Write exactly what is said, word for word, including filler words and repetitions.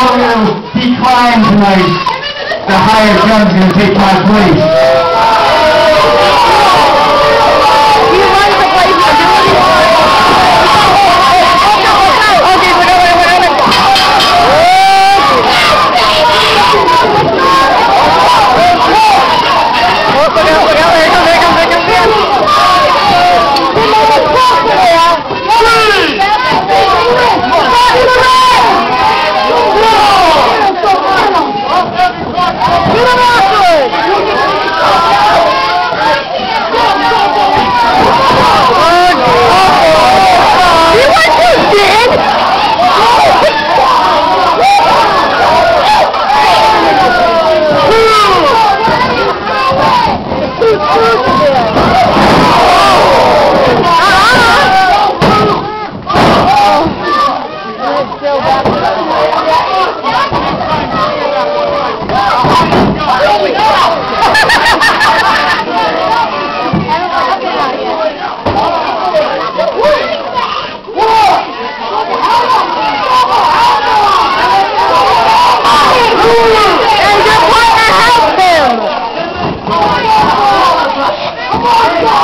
we're going to decline tonight. The hired gun's going to take my place. He runs the place. Okay, we're going, we're going. Oh, look out, look out, there he comes, there he comes, there he comes, there he comes. Come on,